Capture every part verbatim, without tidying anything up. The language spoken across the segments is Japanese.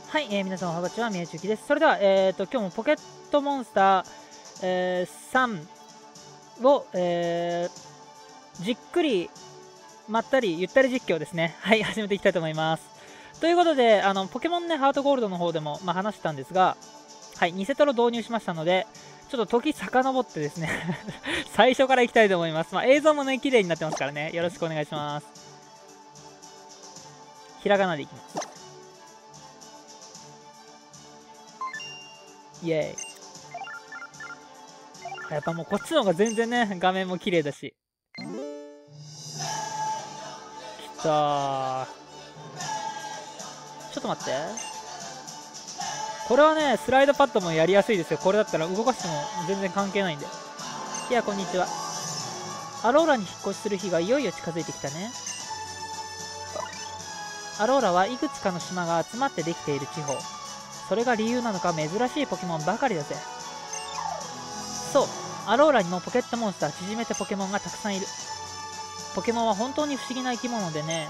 はい、えー、皆さんおはこんちは、宮内ゆきです。それでは、えーと、今日もポケットモンスター、えー、さんを、えー、じっくり、まったり、ゆったり実況ですね。はい、始めていきたいと思います。ということで、あの、ポケモンね、ハートゴールドの方でも、まあ、話したんですが、はい、偽トロ導入しましたので、ちょっと時遡ってですね、最初からいきたいと思います。まあ、映像もね、綺麗になってますからね、よろしくお願いします。ひらがなでいきます。イエーイ。やっぱもうこっちの方が全然ね、画面も綺麗だし。きたー。ちょっと待って。これはね、スライドパッドもやりやすいですよ。これだったら動かしても全然関係ないんで。いや、こんにちは。アローラに引っ越しする日がいよいよ近づいてきたね。アローラはいくつかの島が集まってできている地方。それが理由なのか珍しいポケモンばかりだぜ。そう、アローラにもポケットモンスター縮めてポケモンがたくさんいる。ポケモンは本当に不思議な生き物でね、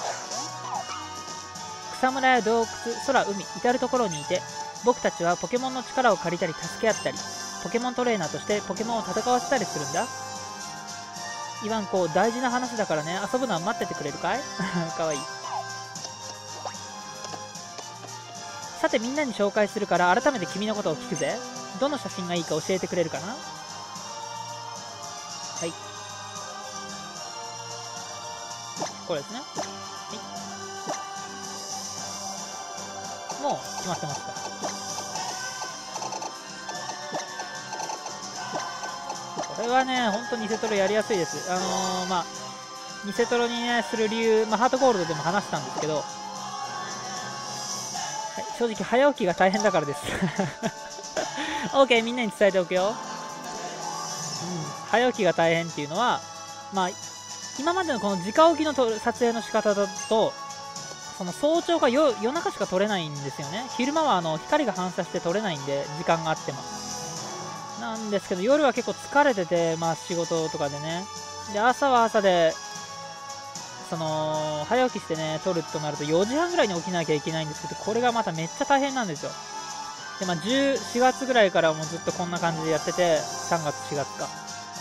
草むらや洞窟、空、海、至る所にいて、僕たちはポケモンの力を借りたり助け合ったり、ポケモントレーナーとしてポケモンを戦わせたりするんだ。イワンコ、大事な話だからね、遊ぶのは待っててくれるかい？かわいい。さてみんなに紹介するから改めて君のことを聞くぜ。どの写真がいいか教えてくれるかな？はい、これですね。はい、もう決まってますか。これはね、ほんと偽トロやりやすいです。あのー、まあ偽トロに、ね、する理由、まあ、ハートゴールドでも話したんですけど、はい、正直早起きが大変だからです。OK、 みんなに伝えておくよ。うん、早起きが大変っていうのは、まあ、今までのこの直起きの撮影の仕方だと、その早朝か 夜, 夜中しか撮れないんですよね。昼間はあの光が反射して撮れないんで、時間があっても。なんですけど、夜は結構疲れてて、まあ仕事とかでね。で、朝は朝で、その、早起きしてね、撮るとなるとよじはんぐらいに起きなきゃいけないんですけど、これがまためっちゃ大変なんですよ。で、まあ、じゅうしがつぐらいからもうずっとこんな感じでやってて、さんがつ、しがつか。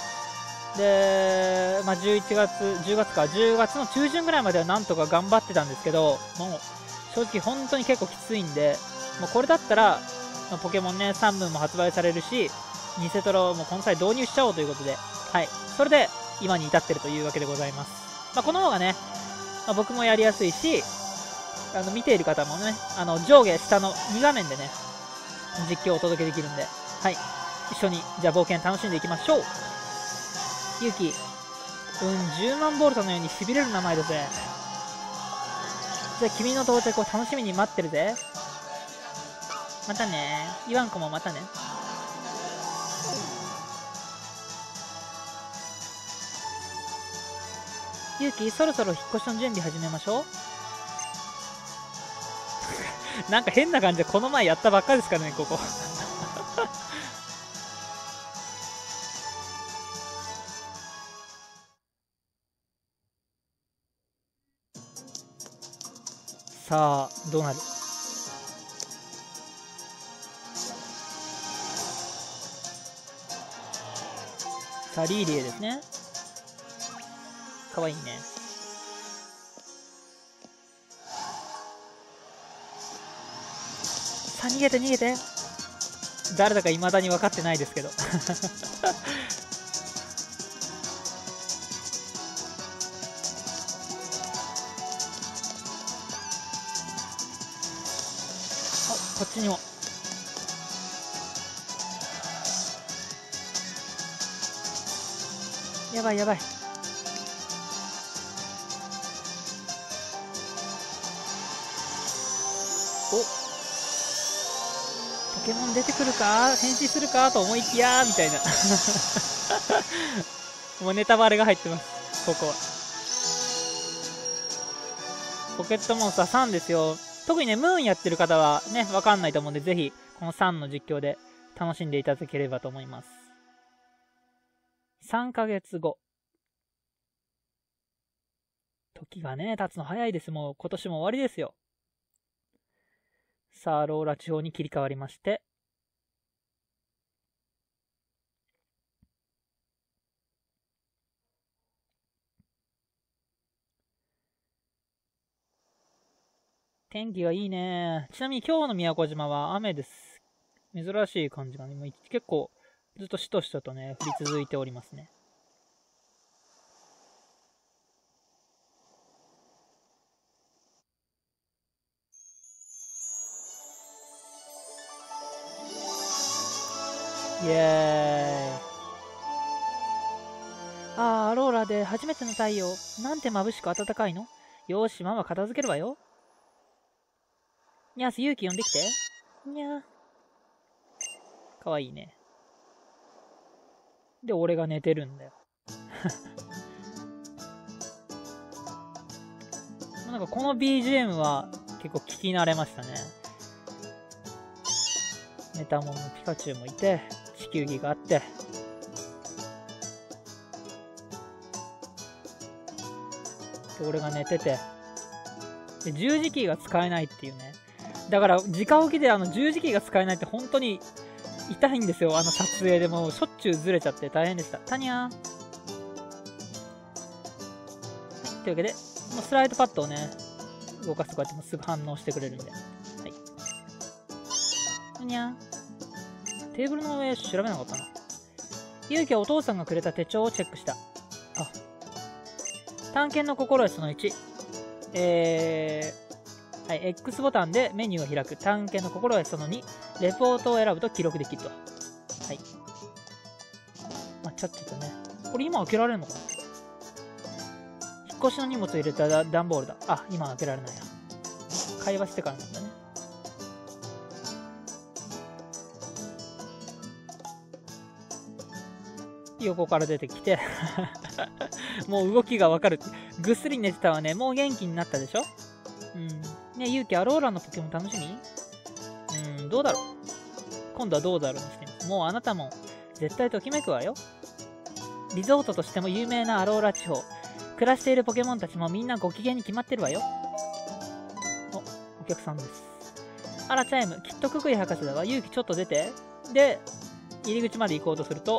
で、まあ、じゅういちがつ、じゅうがつか、じゅうがつの中旬ぐらいまではなんとか頑張ってたんですけど、もう、正直本当に結構きついんで、もうこれだったら、まあ、ポケモンね、さんぶんも発売されるし、偽トロもこの際導入しちゃおうということで、はい。それで、今に至ってるというわけでございます。まあ、この方がね、まあ、僕もやりやすいし、あの見ている方もね、あの上下下のに画面でね、実況をお届けできるんで、はい、一緒にじゃあ冒険楽しんでいきましょう。ゆうき、うん、じゅうまんボルトのようにしびれる名前だぜ。じゃあ君の到着を楽しみに待ってるぜ。またね。イワンコもまたね。ゆうき、そろそろ引っ越しの準備始めましょう。なんか変な感じでこの前やったばっかですからね、ここ。さあ、どうなる？さあ、リーリエですね。かわいいね。さあ、逃げて逃げて。誰だか未だに分かってないですけど。こっちにも。やばいやばい。お、ポケモン出てくるか、変身するかと思いきやみたいな。もうネタバレが入ってます、ここは。ポケットモンスターさんですよ。特にね、ムーンやってる方はね、わかんないと思うんで、ぜひ、このさんの実況で楽しんでいただければと思います。さんかげつご。時がね、経つの早いです。もう今年も終わりですよ。 さあ、アローラ地方に切り替わりまして、天気がいいね。ちなみに今日の宮古島は雨です。珍しい感じがね、結構ずっとしとしととね、降り続いておりますね。イエーイ。ああ、アローラで初めての太陽。なんて眩しく暖かいの。よーし、ママ片付けるわよ。にゃーす、勇気呼んできて。にゃー。かわいいね。で、俺が寝てるんだよ。なんかこの ビージーエム は結構聞き慣れましたね。メタモンのピカチュウもいて、地球儀があって、で俺が寝てて、で十字キーが使えないっていうね。だから直起きであの十字キーが使えないって本当に痛いんですよ。あの撮影でもうしょっちゅうずれちゃって大変でした。タニャー。はい、というわけで、もうスライドパッドをね、動かすとこうやってもすぐ反応してくれるんで。はい。タニャー。テーブルの上調べなかったな。勇気はお父さんがくれた手帳をチェックした。あ。探検の心得そのいち。えー、はい、X ボタンでメニューを開く。探検の心得そのに。レポートを選ぶと記録できると。はい。まあ、ちゃっちゃとね。これ今開けられるのかな。引っ越しの荷物を入れた段ボールだ。あ、今開けられないや。会話してからなんだね。横から出てきてもう動きがわかる。ぐっすり寝てたわね。もう元気になったでしょ。うん。ねえ、勇気、アローラのポケモン楽しみ？うん、どうだろう。今度はどうだろうにしてみます。もうあなたも絶対ときめくわよ。リゾートとしても有名なアローラ地方。暮らしているポケモンたちもみんなご機嫌に決まってるわよ。お、お客さんです。あら、チャイム。きっとククイ博士だわ。勇気ちょっと出て。で、入り口まで行こうとすると、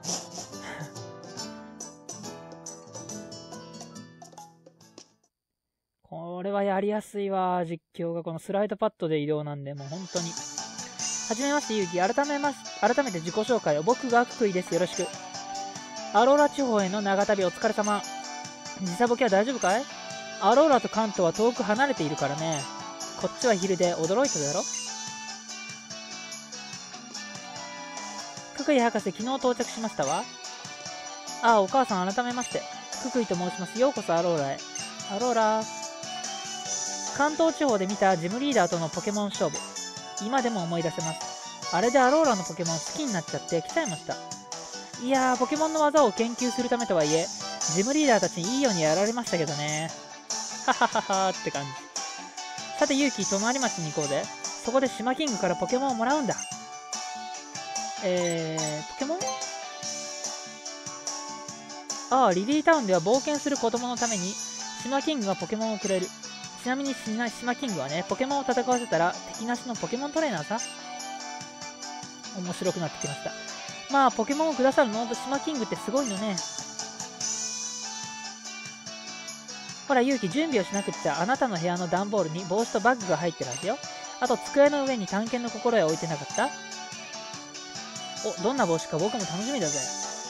これはやりやすいわ。実況がこのスライドパッドで移動なんで、もう本当に。はじめまして、ゆうき。改めます。改めて自己紹介を。僕がククイです。よろしく。アローラ地方への長旅お疲れ様。時差ボケは大丈夫かい？アローラと関東は遠く離れているからね。こっちは昼で驚いただろ？ククイ博士、昨日到着しましたわ。ああ、お母さん改めまして。ククイと申します。ようこそアローラへ。アローラ。関東地方で見たジムリーダーとのポケモン勝負。今でも思い出せます。あれでアローラのポケモン好きになっちゃって来ちゃいました。いやー、ポケモンの技を研究するためとはいえ、ジムリーダーたちにいいようにやられましたけどね。ははははーって感じ。さて、ユウキ、隣町に行こうぜ。そこで島キングからポケモンをもらうんだ。えー、ポケモン？ああ、リリータウンでは冒険する子供のために、島キングがポケモンをくれる。ちなみに島キングはね、ポケモンを戦わせたら敵なしのポケモントレーナーさ。面白くなってきました。まあ、ポケモンをくださるの島キングってすごいのね。ほら、勇気、準備をしなくっちゃ。あなたの部屋の段ボールに帽子とバッグが入ってるはずよ。あと、机の上に探検の心得を置いてなかった？お、どんな帽子か僕も楽しみだぜ。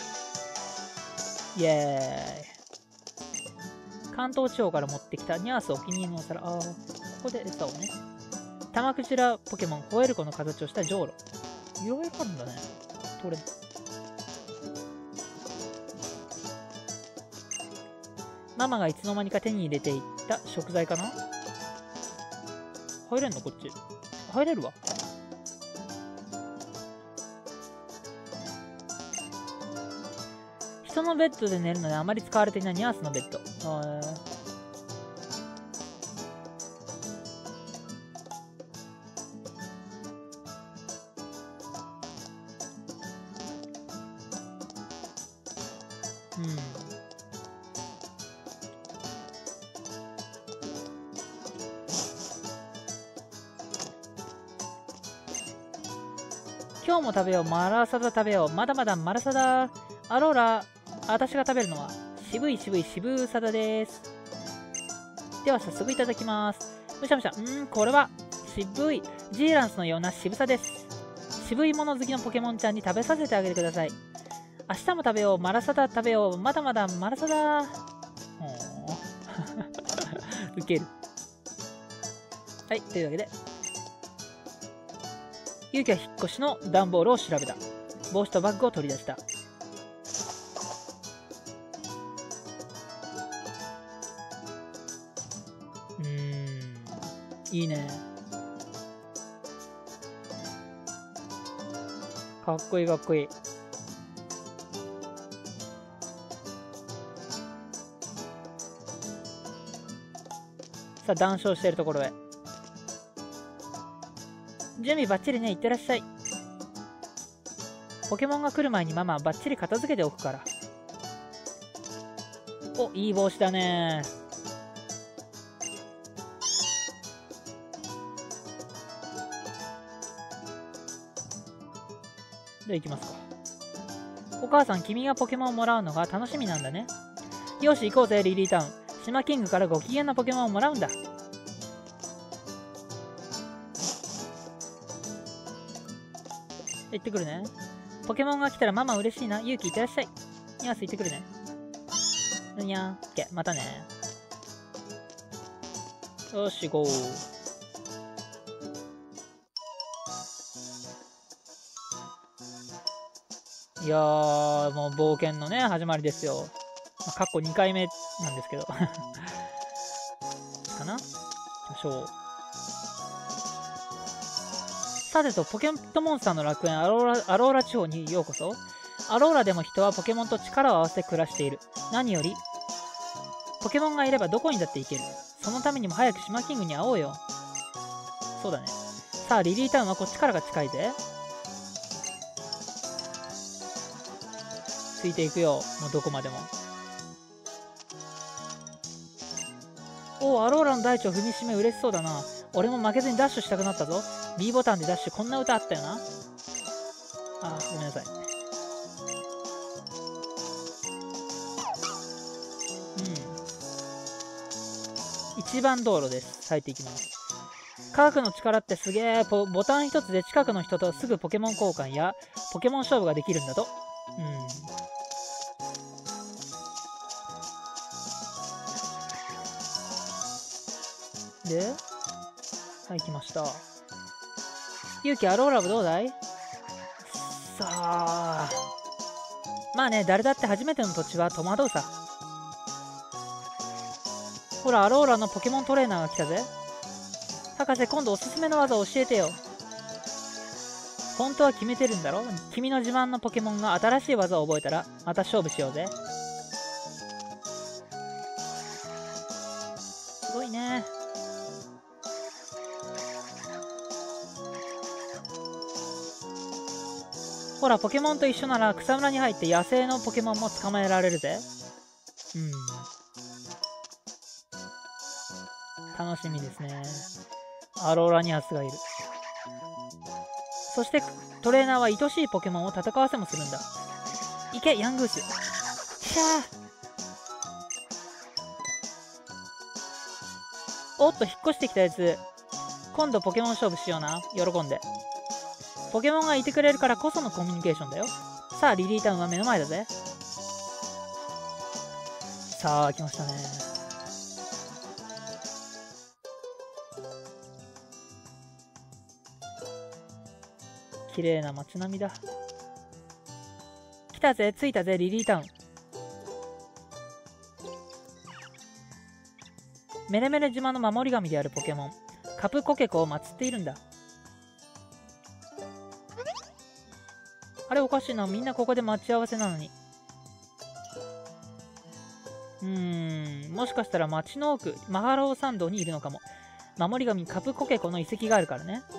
イエーイ。関東地方から持ってきたニャースお気に入りのお皿。あー、ここで餌をね。タマクジラポケモン、ホエルコの形をしたジョウロ。いろいろあるんだね。これ。ママがいつの間にか手に入れていった食材かな？入れんのこっち。入れるわ。人のベッドで寝るのであまり使われていないニャースのベッド。あーうん。 今日も食べよう、マラサダ食べよう、まだまだマラサダ。アローラ、私が食べるのは、渋い渋い渋サダです。では早速いただきます。むしゃむしゃ、うーん、これは、渋い、ジーランスのような渋さです。渋いもの好きのポケモンちゃんに食べさせてあげてください。明日も食べよう、マラサダ食べよう、まだまだマラサダ。ウケる。はい、というわけで、勇気は引っ越しの段ボールを調べた。帽子とバッグを取り出した。うーん、いいね。かっこいいかっこいい。さあ、談笑しているところへ。準備バッチリね、いってらっしゃい。ポケモンが来る前にママバッチリ片付けておくから。お、いい帽子だね。で、行きますか。お母さん、君がポケモンをもらうのが楽しみなんだね。よし、行こうぜ、リリータウン。島キングからご機嫌なポケモンをもらうんだ。行ってくるね。ポケモンが来たらママ嬉しいな。勇気いってらっしゃい。ニャース行ってくるね。ぬにゃー。オッケー、またね。よし、ゴー。いやー、もう冒険のね、始まりですよ。まあ、かっこにかいめなんですけど。かな？行きましょう。さてと、ポケットモンスターの楽園アローラ、アローラ地方にようこそ。アローラでも人はポケモンと力を合わせて暮らしている。何より、ポケモンがいればどこにだって行ける。そのためにも早く島キングに会おうよ。そうだね。さあ、リリータウンはこっちからが近いぜ。ついていくよ。もうどこまでも。おお、アローラの大地を踏みしめ嬉しそうだな。俺も負けずにダッシュしたくなったぞ。B ボタンでダッシュ、こんな歌あったよな。あー、ごめんなさい。うん。一番道路です。入っていきます。科学の力ってすげえ。ボタン一つで近くの人とすぐポケモン交換やポケモン勝負ができるんだと。うん。で、はい、来ました。勇気、アローラ部どうだい？さあ。まあね、誰だって初めての土地は戸惑うさ。ほら、アローラのポケモントレーナーが来たぜ。博士、今度おすすめの技教えてよ。本当は決めてるんだろ？君の自慢のポケモンが新しい技を覚えたら、また勝負しようぜ。すごいね。ほら、ポケモンと一緒なら草むらに入って野生のポケモンも捕まえられるぜ。うん。楽しみですね。アローラニアスがいる。そしてトレーナーは愛しいポケモンを戦わせもするんだ。いけ、ヤングース。しゃー。おっと、引っ越してきたやつ。今度ポケモン勝負しような。喜んで。ポケモンがいてくれるからこそのコミュニケーションだよ。さあ、リリータウンは目の前だぜ。さあ、来ましたね。綺麗な街並みだ。来たぜ、着いたぜ、リリータウン。メレメレ島の守り神であるポケモン、カプコケコを祀っているんだ。あれおかしいな、みんなここで待ち合わせなのに。うーん、もしかしたら街の奥、マハロー山道にいるのかも。守り神カプコケコの遺跡があるからね。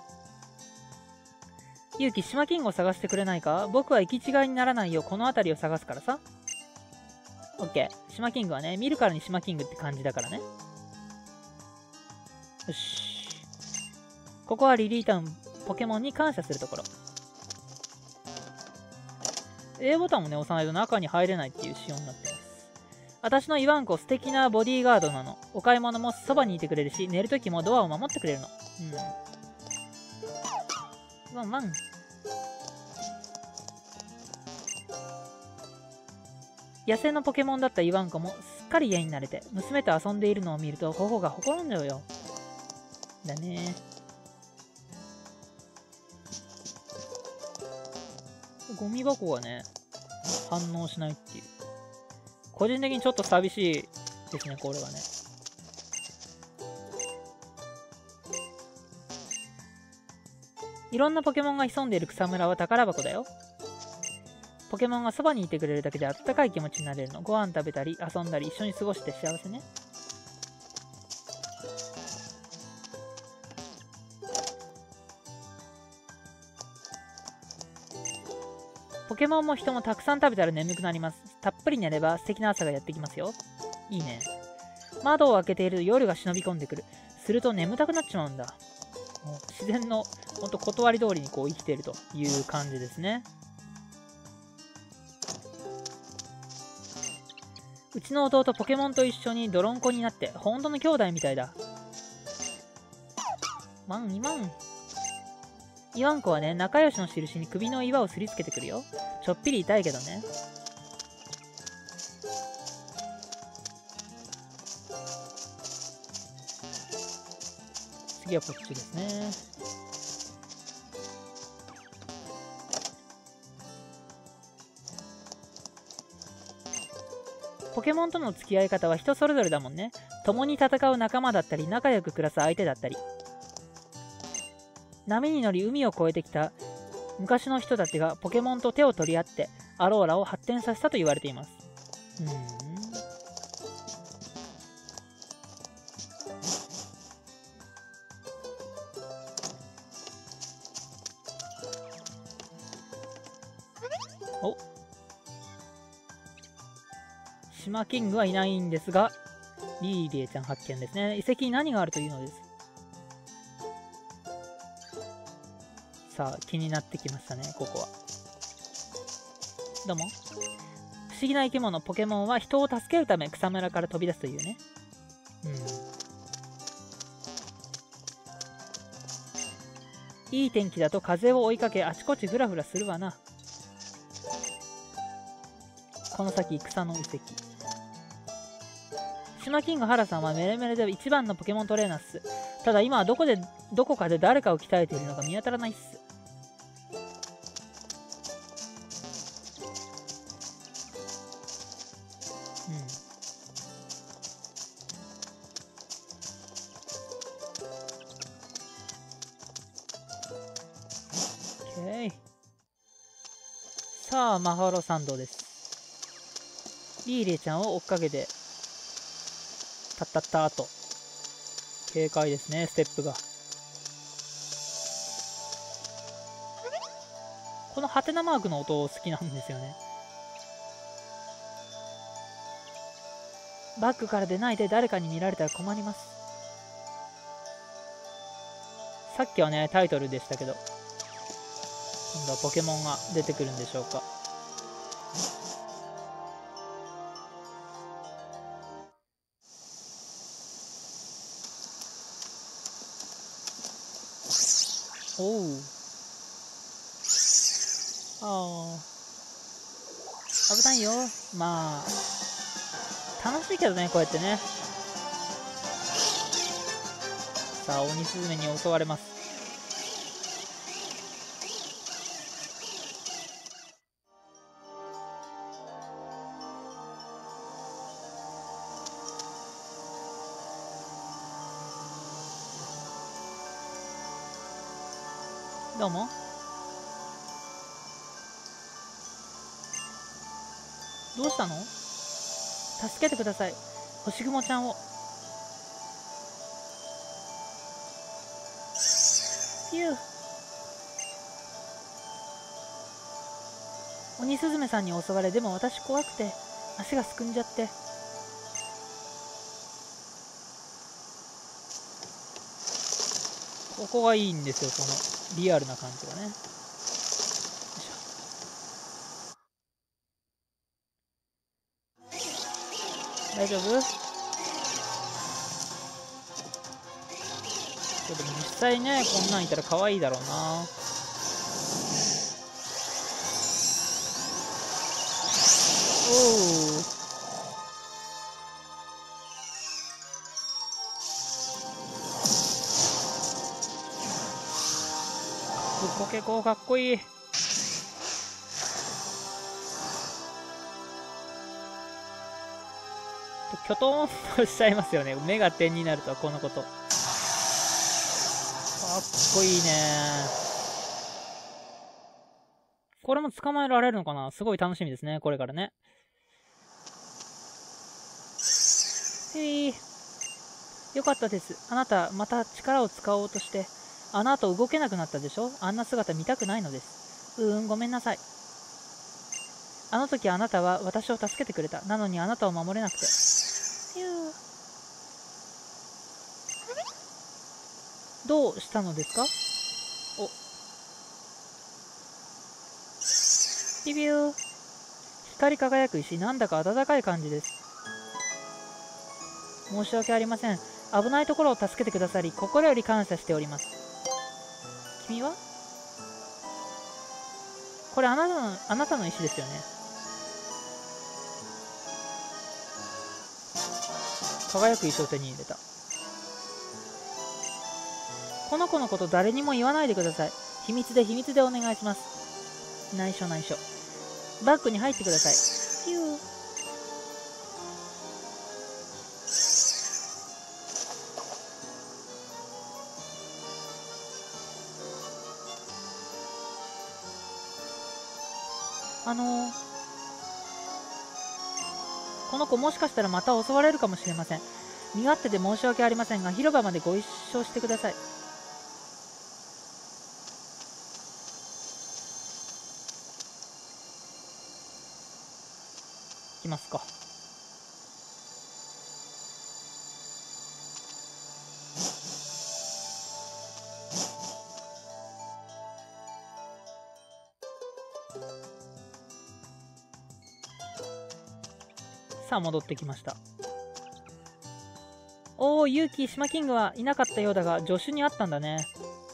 勇気、島キングを探してくれないか？僕は行き違いにならないようこの辺りを探すからさ。オッケー。島キングはね、見るからに島キングって感じだからね。よし。ここはリリータウン、ポケモンに感謝するところ。 A ボタンもね、押さないと中に入れないっていう仕様になってます。私のイワンコ素敵なボディーガードなの。お買い物もそばにいてくれるし、寝るときもドアを守ってくれるの。うん。ワンワン。野生のポケモンだったイワンコもすっかり家に慣れて、娘と遊んでいるのを見ると頬がほころんじゃうよ。だね。ゴミ箱がね、反応しないっていう。個人的にちょっと寂しいですね、これはね。いろんなポケモンが潜んでいる草むらは宝箱だよ。ポケモンがそばにいてくれるだけで温かい気持ちになれるの。ご飯食べたり遊んだり一緒に過ごして幸せね。ポケモンも人もたくさん食べたら眠くなります。たっぷり寝れば素敵な朝がやってきますよ。いいね。窓を開けていると夜が忍び込んでくる。すると眠たくなっちまうんだ。もう自然のほんと断り通りにこう生きているという感じですね。うちの弟ポケモンと一緒に泥んこになって本当の兄弟みたいだ。ワン、にまん。イワンコはね、仲良しの印に首の岩をすりつけてくるよ。ちょっぴり痛いけどね。次はこっちですね。ポケモンとの付き合い方は人それぞれだもんね。共に戦う仲間だったり、仲良く暮らす相手だったり。波に乗り海を越えてきた昔の人たちがポケモンと手を取り合ってアローラを発展させたと言われています。うーん。お。島キングはいないんですが、リーリエちゃん発見ですね。遺跡に何があるというのです。さあ、気になってきましたね、ここは。どうも。不思議な生き物、ポケモンは人を助けるため草むらから飛び出すというね。うん。いい天気だと風を追いかけ、あちこちフラフラするわな。この先、草の遺跡。島キングハラさんはメレメレで一番のポケモントレーナーっす。ただ今はどこで、どこかで誰かを鍛えているのか見当たらないっす。うん。オッケー。さあ、マハロ参道です。リーレイちゃんを追っかけて、たったったーと。軽快ですね、ステップが。このハテナマークの音好きなんですよね。バッグから出ないで誰かに見られたら困ります。さっきはね、タイトルでしたけど、今度はポケモンが出てくるんでしょうか。おう。ああ。危ないよ。まあ。楽しいけどね、こうやってね。さあ、鬼スズメに襲われます。どうも。どうしたの？助けてください。星雲ちゃんを。ピュー。鬼スズメさんに襲われ、でも私怖くて、足がすくんじゃって。ここがいいんですよ、このリアルな感じがね。 大丈夫？でも実際ね、こんなんいたら可愛いだろうな。おお。コケコかっこいい。きょとんとしちゃいますよね。目が点になるとはこのこと。かっこいいね。これも捕まえられるのかな？すごい楽しみですね、これからね。へえ。よかったです。あなた、また力を使おうとして、あの後動けなくなったでしょ？あんな姿見たくないのです。うーん、ごめんなさい。あの時あなたは私を助けてくれた。なのにあなたを守れなくて。どうしたのですか？お。ビビュー。光り輝く石、なんだか暖かい感じです。申し訳ありません。危ないところを助けてくださり、心より感謝しております。君は？これあなたの、あなたの石ですよね。輝く石を手に入れた。この子のこと誰にも言わないでください。秘密で秘密でお願いします。内緒内緒。バッグに入ってください。ピュー。あのー、この子もしかしたらまた襲われるかもしれません。身勝手で申し訳ありませんが、広場までご一緒してください。行きますか。さあ戻ってきました。おお、ユウキ、シマキングはいなかったようだが助手にあったんだね。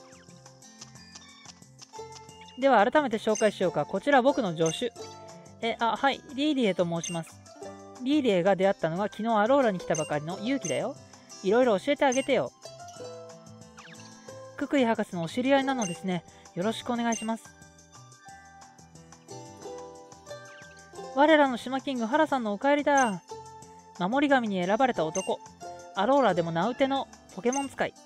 では改めて紹介しようか。こちら僕の助手。え、あ、はい、リーリエと申します。リーリエが出会ったのは昨日アローラに来たばかりのユウキだよ。いろいろ教えてあげてよ。ククイ博士のお知り合いなのですね。よろしくお願いします。我らのシマキングハラさんのお帰りだ。守り神に選ばれた男。アローラでも名うてのポケモン使い。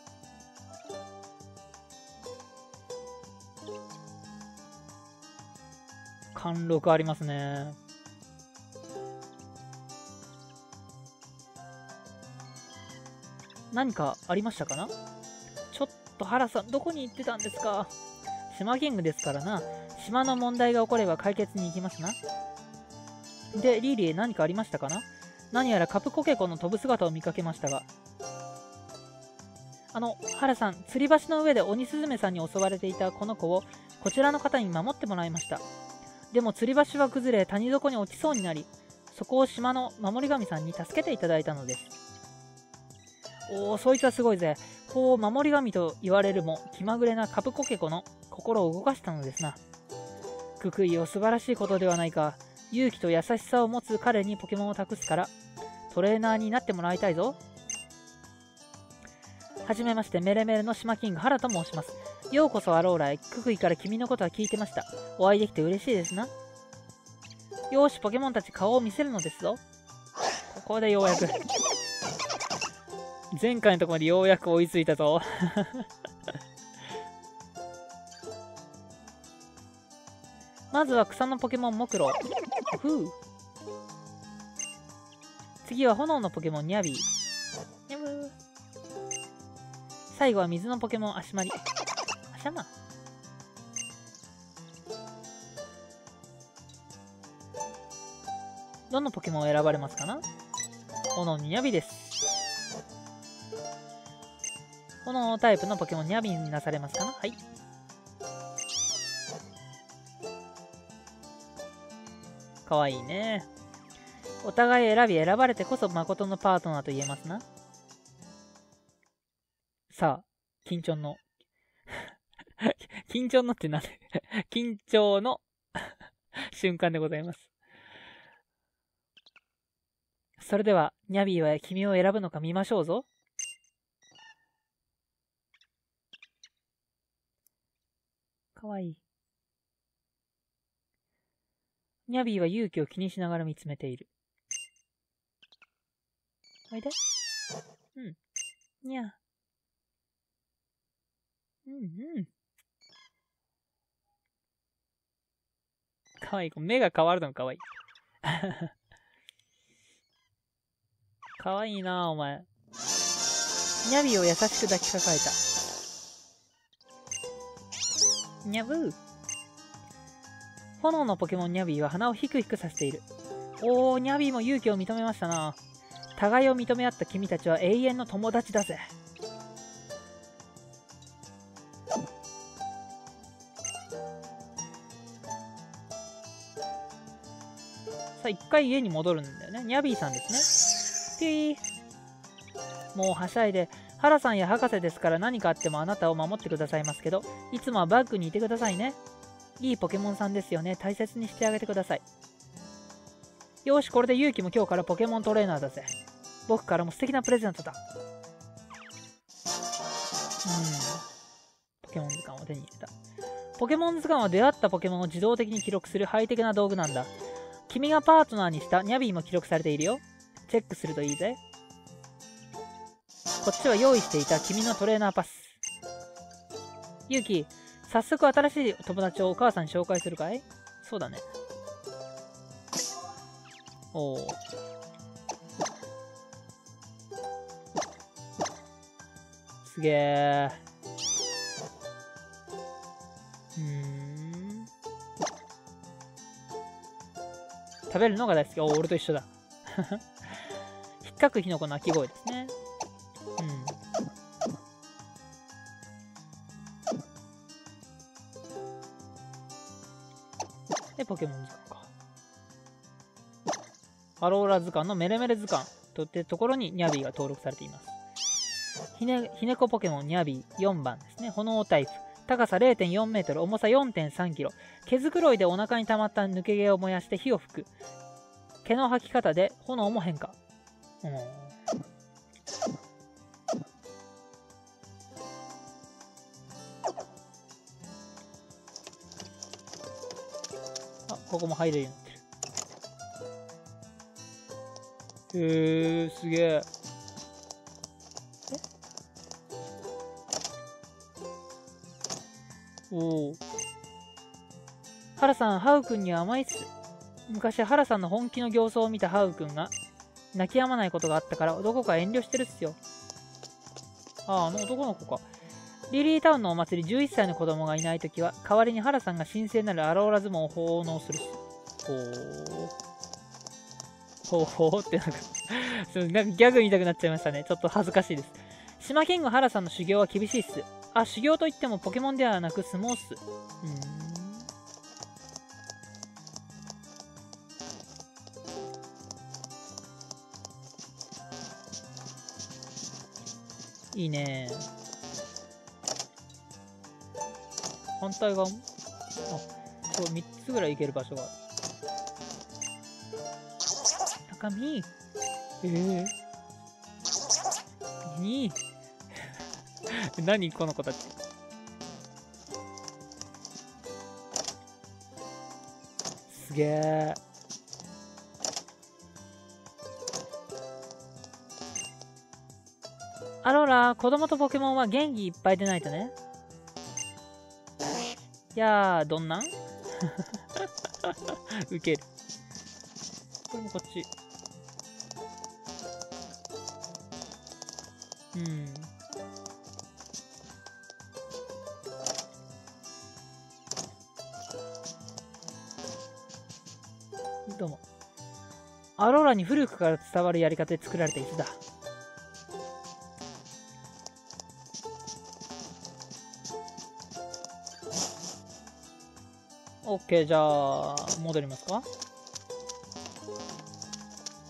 貫禄ありますね。何かありましたかな？ちょっとハラさん、どこに行ってたんですか？島キングですからな。島の問題が起これば解決に行きますな。で、リーリー何かありましたかな？何やらカプコケコの飛ぶ姿を見かけましたが。あの、ハラさん、吊り橋の上で鬼スズメさんに襲われていたこの子をこちらの方に守ってもらいました。でも吊り橋は崩れ谷底に落ちそうになり、そこを島の守り神さんに助けていただいたのです。おお、そいつはすごいぜ。こう守り神と言われるも気まぐれなカプコケコの心を動かしたのですな。ククイよ、素晴らしいことではないか。勇気と優しさを持つ彼にポケモンを託すからトレーナーになってもらいたいぞ。はじめまして、メレメレの島キングハラと申します。ようこそアローラへ。ククイから君のことは聞いてました。お会いできて嬉しいですな。よーし、ポケモンたち顔を見せるのですぞ。ここでようやく前回のところでようやく追いついたぞまずは草のポケモンモクロ。ふう。次は炎のポケモンニャビー。ニャブー。最後は水のポケモンアシマリ。アシャマ。どのポケモンを選ばれますかな？炎のニャビです。炎のタイプのポケモンニャビになされますかな？はい。かわいいね。 お互い選び選ばれてこそ誠のパートナーと言えますな。さあ、緊張の。緊張のってなんで緊張の瞬間でございます。それでは、ニャビーは君を選ぶのか見ましょうぞ。かわいい。ニャビーは勇気を気にしながら見つめている。おいで。うん。にゃ。うんうん。かわいい。目が変わるのかわいい。かわいいなお前。ニャビーを優しく抱きかかえた。ニャブー。炎のポケモンニャビーは鼻をヒクヒクさせている。おー、ニャビーも勇気を認めましたな。互いを認め合った君たちは永遠の友達だぜ。さあ、一回家に戻るんだよね。ニャビーさんですね。ピー。もうはしゃいで、ハラさんや博士ですから何かあってもあなたを守ってくださいますけど、いつもはバッグにいてくださいね。いいポケモンさんですよね。大切にしてあげてください。よし、これで勇気も今日からポケモントレーナーだぜ。僕からも素敵なプレゼントだ。うん。ポケモン図鑑を手に入れた。ポケモン図鑑は出会ったポケモンを自動的に記録するハイテクな道具なんだ。君がパートナーにしたニャビーも記録されているよ。チェックするといいぜ。こっちは用意していた君のトレーナーパス。ユウキ、早速新しい友達をお母さんに紹介するかい？そうだね。おー。すげー。うーん。食べるのが大好き。おー、俺と一緒だ。引っかく火の粉鳴き声ですね。うん。で、ポケモン図鑑か。アローラ図鑑のメレメレ図鑑とってところにニャビーが登録されています。ひね、ひねこポケモンニャビーよんばんですね。炎タイプ。高さ れいてんよんメートル、重さ よんてんさんキロ。毛づくろいでお腹に溜まった抜け毛を燃やして火を吹く。毛の吐き方で炎も変化。うん。あ、ここも入れるようになってる。へえー、すげえ。おお。ハラさん、ハウくんには甘いっす。昔、ハラさんの本気の形相を見たハウくんが、泣き止まないことがあったから、どこか遠慮してるっすよ。ああ、あの男の子か。リリータウンのお祭りじゅういっさいの子供がいないときは、代わりにハラさんが神聖なるアローラ相撲を奉納するっす。ほー。ほうほーってなんかなんかギャグ言いたくなっちゃいましたね。ちょっと恥ずかしいです。島キングハラさんの修行は厳しいっす。あ、修行といってもポケモンではなく相撲っす。うーん。いいね。反対側もあ、そう、みっつぐらい行ける場所がある。中身えぇ、ー、に何この子たち。すげえ。アローラ、子供とポケモンは元気いっぱいでないとね。いやー、どんなんウケる。これもこっち。うん。どうも。アローラに古くから伝わるやり方で作られた椅子だ。オッケー、じゃあ、戻りますか。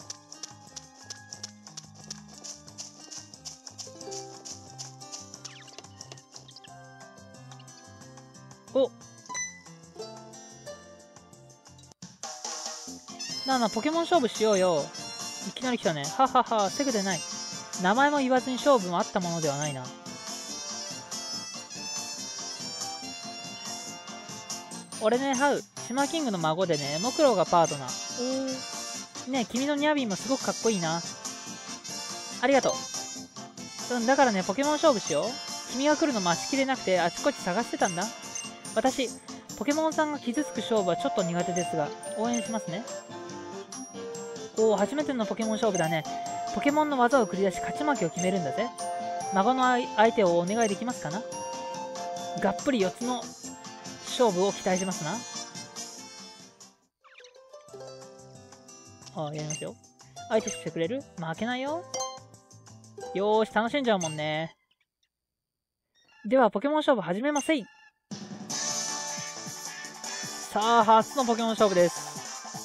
おなあなあ、ポケモン勝負しようよ。いきなり来たね。ははは、セグでない。名前も言わずに勝負もあったものではないな。俺ね、ハウ。島キングの孫でね、モクロウがパートナー。おー。ねえ、君のニャビーもすごくかっこいいな。ありがとう。うん、だからね、ポケモン勝負しよう。君が来るの待ちきれなくて、あちこち探してたんだ。私、ポケモンさんが傷つく勝負はちょっと苦手ですが、応援しますね。おお、初めてのポケモン勝負だね。ポケモンの技を繰り出し勝ち負けを決めるんだぜ。孫の相手をお願いできますかな。がっぷりよっつの勝負を期待しますな。ああ、やりますよ。相手してくれる？負けないよ。よーし、楽しんじゃうもんね。では、ポケモン勝負始めませい。さあ、初のポケモン勝負です。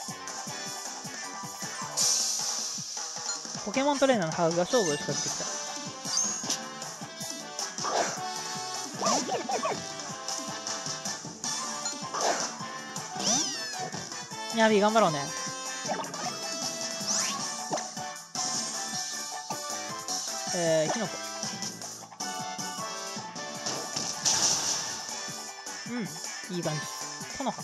ポケモントレーナーのハウが勝負を仕掛けてきた。ニャビー頑張ろうね。えー、キノコ。うん、いい感じ。コノハ。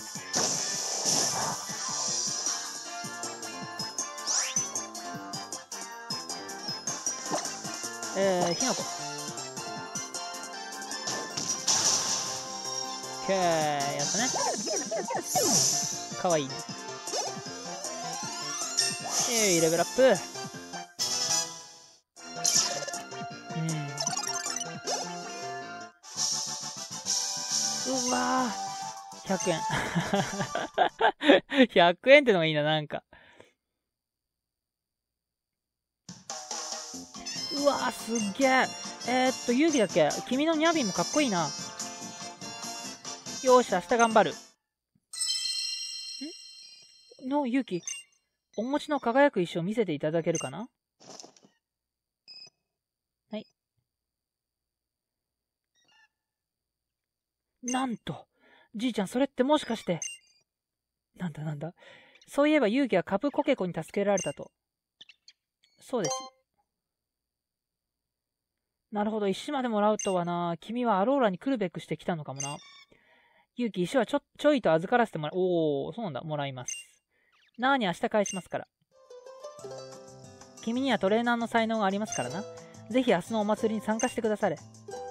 えー、キノコ。オッケー、やったね。かわいいね。えー、レベルアップ。うん。うわー。ひゃくえん。ひゃくえんってのがいいな、なんか。うわー、すっげえ。えー、っと、勇気だっけ？君のニャビーもかっこいいな。よーし、明日頑張る。んの、勇気。お持ちの輝く石を見せていただけるかな？はい。なんと。じいちゃん、それってもしかして。なんだなんだ。そういえば勇気はカプコケコに助けられたと。そうです。なるほど、石までもらうとはな。君はアローラに来るべくしてきたのかもな。勇気、石はちょ、ちょいと預からせてもらう。おー、そうなんだ。もらいます。なーに明日返しますから。君にはトレーナーの才能がありますからな。ぜひ明日のお祭りに参加してくだされ。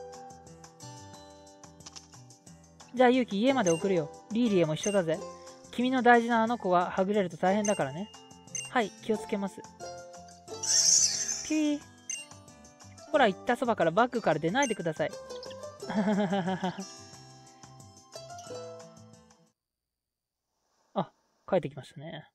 じゃあ勇気、家まで送るよ。リーリエも一緒だぜ。君の大事なあの子ははぐれると大変だからね。はい、気をつけます。ピー。ほら、言ったそばからバッグから出ないでください。あ、帰ってきましたね。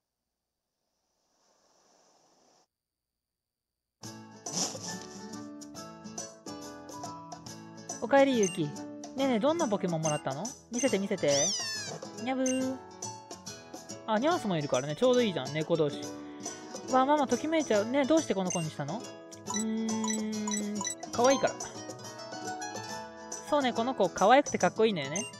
おかえり、ゆうき。ねえねえ、どんなポケモンもらったの？見せて見せて。にゃぶー。あ、ニャースもいるからね。ちょうどいいじゃん、猫同士。わあ、ママ、ときめいちゃう。ねえ、どうしてこの子にしたの？うーん、かわいいから。そうね、この子、かわいくてかっこいいんだよね。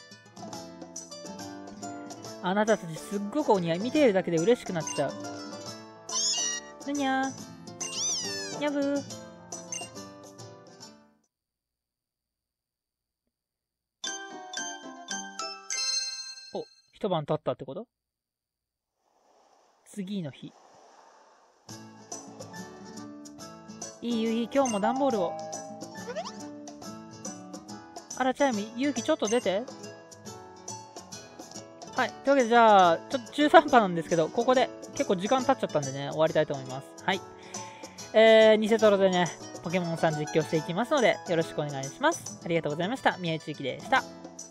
あなたたちすっごくお似合い。見ているだけで嬉しくなっちゃう。ぬにゃー。にゃぶー。お、一晩経ったってこと？次の日。いい、いい、今日も段ボールを。あら、チャイム、勇気ちょっと出て。はい。というわけで、じゃあ、ちょっと中途半端なんですけど、ここで結構時間経っちゃったんでね、終わりたいと思います。はい。えー、ニセトロでね、ポケモンさん実況していきますので、よろしくお願いします。ありがとうございました。宮内ゆきでした。